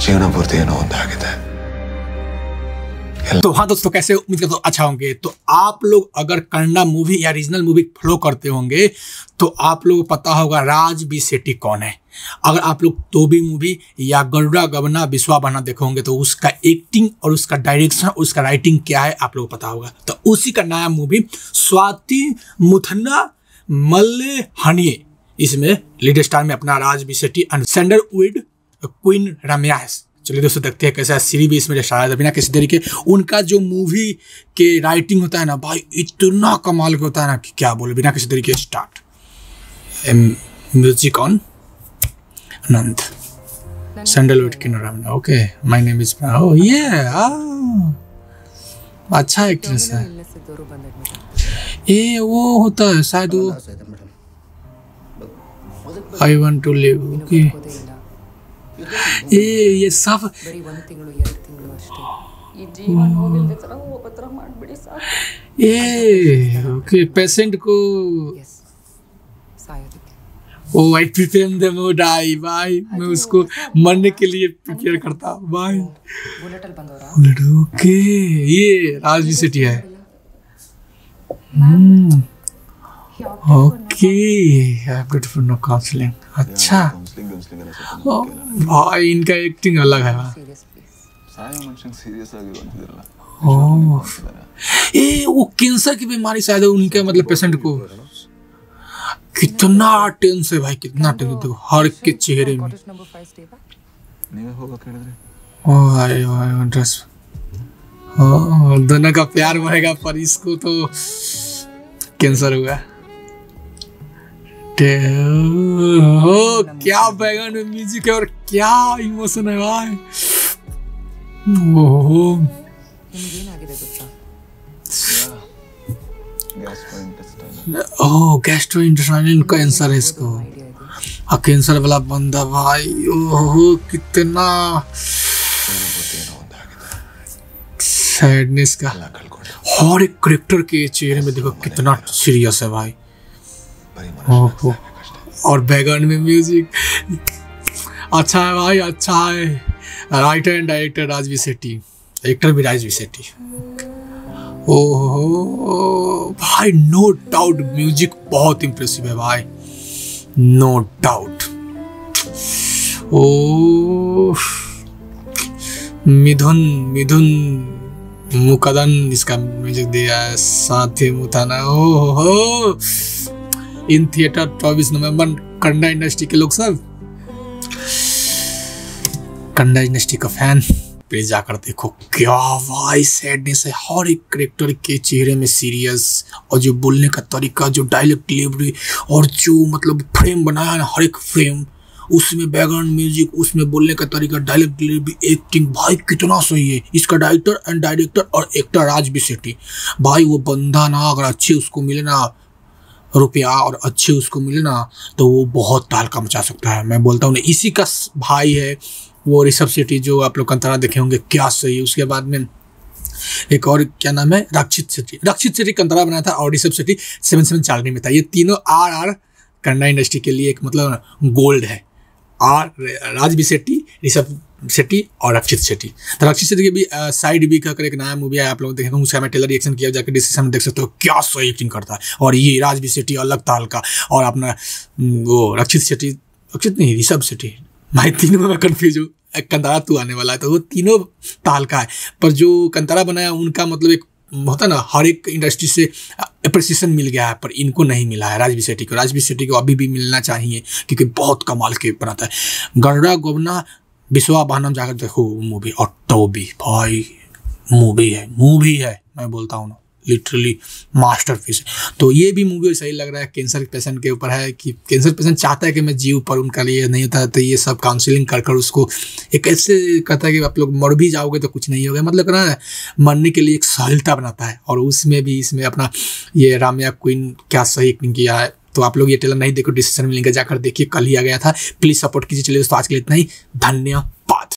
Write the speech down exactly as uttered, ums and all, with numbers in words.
ಜೀವನ ಪೂರ್ತಿ ಏನೋ ಒಂದಾಗಿದೆ। तो हाँ दोस्तों, कैसे उम्मीद करता हूँ अच्छा होंगे। तो आप लोग अगर कन्नड़ा मूवी या रीजनल मूवी फॉलो करते होंगे तो आप लोगों को पता होगा राज बी शेट्टी कौन है। अगर आप लोग तोबी मूवी या गरुड़ा गबना बिस्वा बना देखे होंगे तो उसका एक्टिंग और उसका डायरेक्शन और उसका राइटिंग क्या है आप लोगों को पता होगा। तो उसी का नया मूवी स्वाति मुथन्ना मल्लेहनिये, इसमें लीड स्टार में अपना Raj B Shetty and Sandalwood queen Ramya है। चलिए दोस्तों, देखते हैं कैसा सीरीज भी इसमें स्टार है। बिना किसी तरीके उनका जो मूवी के राइटिंग होता है ना भाई, इतना कमाल का होता है ना कि क्या बोले। बिना किसी तरीके start. Music on Anant, Sandalwood की Ramana. Okay, my name is oh ये अच्छा एक्ट्रेस है ये। वो होता है शायद वो I want to live. Okay, ये ये सब ये ओके पेशेंट को oh I prepare the mood I भाई, मैं उसको मरने के लिए प्रिपेयर करता भाई। ओके, ये राज बी शेट्टी है। Okay, beautiful no counselling. अच्छा भाई, इनका एक्टिंग अलग है। ओह, ये वो कैंसर की बीमारी शायद उनके मतलब पेशेंट को कितना टेंस है भाई, कितना टेंस देखो हर के चेहरे में। ओह आई आई ड्रेस दोनों का प्यार बढ़ेगा पर इसको तो कैंसर हुआ। हो क्या बैकग्राउंड में म्यूजिक है और क्या इमोशन है भाई। ओहो, ओह गैस्ट्रोइंटेस्टाइनल कैंसर है इसको। आ कैंसर वाला बंदा भाई, ओहो कितना सैडनेस का हर एक कैरेक्टर के चेहरे में देखो कितना सीरियस है भाई। ओहो, और बैकग्राउंड में म्यूजिक अच्छा है भाई, अच्छा है। Writer and director Raj B Shetty, actor भी राज बी शेट्टी। ओहो भाई, नो डाउट म्यूजिक बहुत इंप्रेसिव है भाई, नो डाउट। ओ मिथुन मिथुन मुकदन इसका म्यूजिक दिया है, साथी मुथाना। ओहो, इन थिएटर चौबीस नवंबर। कन्नड़ा इंडस्ट्री के लोग सब, कन्नड़ा इंडस्ट्री का फैन प्लीज जाकर देखो। क्या भाई सैडनेस है हर एक कैरेक्टर के चेहरे में, सीरियस, और जो बोलने का तरीका, जो डायलॉग डिलीवरी और जो मतलब फ्रेम बनाया है हर एक फ्रेम, उसमें बैकग्राउंड म्यूजिक, उसमें बोलने का तरीका, डायलॉग डिलीवरी, एक्टिंग भाई कितना सही है। इसका डायरेक्टर एंड डायरेक्टर और एक्टर राज बी शेट्टी भाई, वो बंदा ना अगर अच्छे उसको मिले ना रुपया और अच्छे उसको मिले ना तो वो बहुत तहलका मचा सकता है। मैं बोलता हूँ ना, इसी का भाई है वो ऋषभ शेट्टी जो आप लोग कंतारा देखे होंगे, क्या सही है। उसके बाद में एक और क्या नाम है, रक्षित शेट्टी। रक्षित शेट्टी कंतारा बनाया था और Rishab Shetty seven seven Charlie में था। ये तीनों आर आर कन्नड़ा इंडस्ट्री के लिए एक मतलब गोल्ड है। आर राज बी शेट्टी, ऋषभ शेट्टी और रक्षित शेट्टी। तो रक्षित शेट्टी की भी साइड बी का कर एक नया मूवी है, आप लोग देखेंगे, उसका मैं टेलर रिएक्शन किया, जाकर डिस्क्रिप्शन में देख सकते हो। क्या सही एक्टिंग करता है। और ये राज बी शेट्टी अलग ताल का, और अपना वो रक्षित शेट्टी, रक्षित नहीं ऋषभ शेट्टी, मैं तीनों में मैं कन्फ्यूज हूँ। कंतारा तू आने वाला है तो वो तीनों ताल का है, पर जो कंतारा बनाया उनका मतलब एक होता ना, हर एक इंडस्ट्री से अप्रिसिएशन मिल गया है, पर इनको नहीं मिला है राज बी शेट्टी को। राज बी शेट्टी को अभी भी मिलना चाहिए क्योंकि बहुत कमाल के बनाता है। गरुड़ा गबना बिस्वा बहनम जाकर देखो मूवी, और तोबी भाई मूवी है, मूवी है, मैं बोलता हूँ ना लिटरली मास्टरपीस। तो ये भी मूवी सही लग रहा है। कैंसर पेशेंट के ऊपर है कि कैंसर पेशेंट चाहता है कि मैं जीव, पर उनका लिए नहीं होता है, तो ये सब काउंसलिंग कर कर उसको एक ऐसे कहता है कि आप लोग मर भी जाओगे तो कुछ नहीं होगा, मतलब ना मरने के लिए एक सहलता बनाता है। और उसमें भी इसमें अपना ये रम्या क्वीन क्या सही एक्टिंग किया है। तो आप लोग ये ट्रेलर नहीं देखो, डिस्क्रिप्शन में लिंक जाकर देखिए, कल ही आ गया था। प्लीज सपोर्ट कीजिए। चलिए दोस्तों, आज के लिए इतना ही, धन्यवाद।